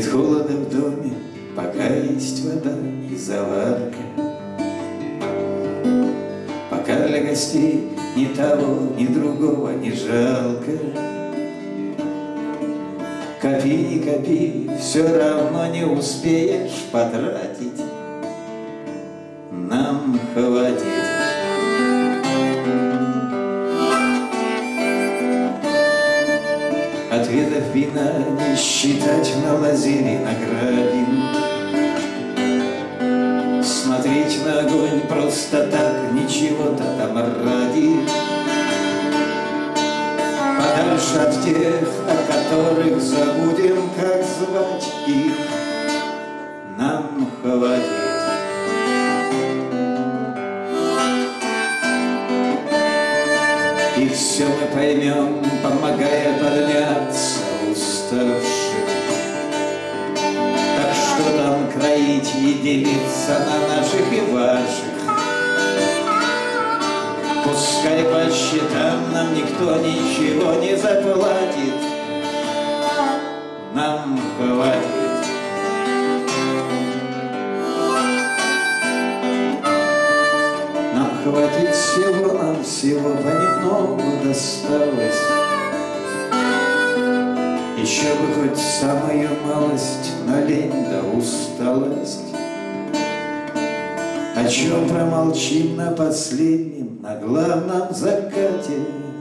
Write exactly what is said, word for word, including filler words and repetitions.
Нет холода в доме, пока есть вода и заварка. Пока для гостей ни того, ни другого не жалко. Копи, не копи, все равно не успеешь потратить. Нам хватит. Ответов вина не считать на лозе виноградин. Смотреть на огонь просто так, ничего-то там ради. Подальше от тех, о которых забудем, как звать их, нам хватит. И все мы поймем, помогая подняться уставшим. Так что там кроить и делиться на наших и ваших. Пускай по счетам нам никто ничего не заплатит. Нам хватит. Нам хватит всего, нам всего понемногу досталось. Еще бы хоть самую малость, но лень да усталость. О чем промолчим на последнем, на главном закате.